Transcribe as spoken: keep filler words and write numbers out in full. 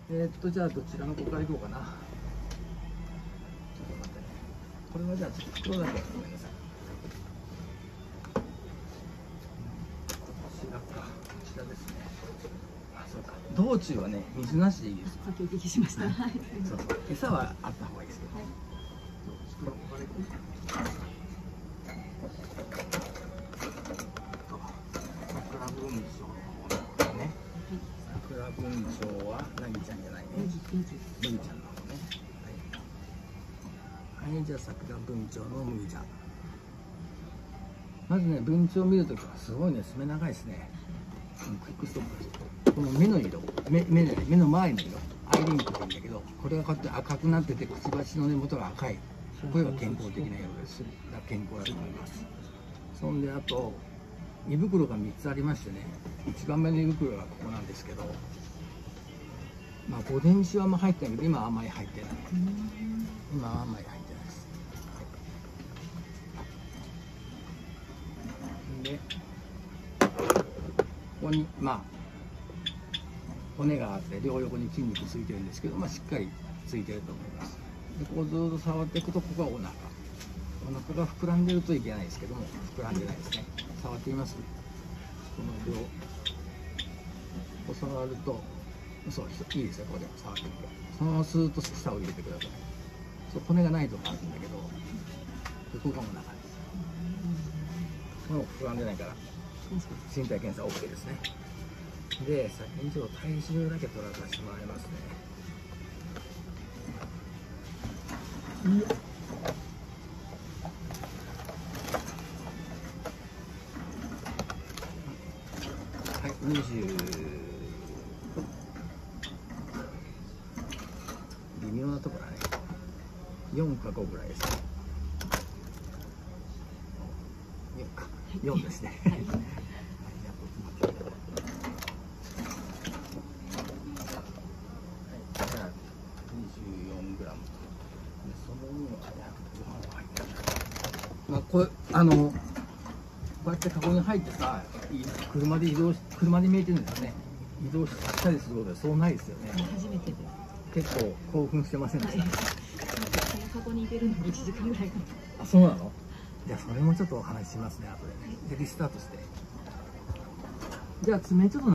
えー、っとじゃあどちらの子からいこうかな。ちょっと待ってね。これはじゃあちょっと袋だけごめんなさい。こちらか、こちらですね。あ、そうか。道中はね水なしでいいです。 先お聞きしました。はい。 そうそう。餌はあった方がいいですけど。はい。袋の子からいこうか。桜文鳥の方ね。桜文鳥はなぎちゃんじゃないね。なぎちゃんの方ね。はい。はい、じゃあ桜文鳥のむぎちゃん。まずね、文鳥を見るときはすごいね、爪長いですね。クイックストップ。この目の色、目、目で、目の周りの色、アイリンクって言うんだけど、これがこうやって赤くなってて、くちばしの根元が赤い。これが健康的な色です。だから健康だと思います。そんで、あと、胃袋がみっつありましてね、いちばんめの胃袋がここなんですけど、まあ、午前中はあんま入ってないけど、今はあんまり入ってない。今はあんまり入ってないです。で、ここに、まあ、骨があって、両横に筋肉ついてるんですけど、まあ、しっかりついてると思います。で、こうずっと触っていくと、ここがお腹。お腹が膨らんでるといけないですけども、膨らんでないですね。触ってみます。この両、こう触ると、そう、いいですよ、ここで触ってみて。そのままスーッと舌を入れてください。そう、骨がないとこあるんだけど、ここがお腹です。もう膨らんでないから、身体検査 オーケー ですね。で、先にちょっと体重だけ取らさせてもらいますね。いや。はい、にじゅう、微妙なところだね。よんかごぐらいですね。よんか、よんですね。はい、じゃあにじゅうよんグラムと。そのにはご飯が入ってる。まあ、これ、あの、こうやってカゴに入ってさ、車で移動し、車で見えてるんですよね。移動したりすることはそうないですよね。 初めてで。 結構興奮してませんでした。 このカゴに入れるのにいちじかんぐらいかな。 あ、そうなの？じゃあそれもちょっとお話ししますね、後でね。で、リスタートして。じゃあ爪ちょっと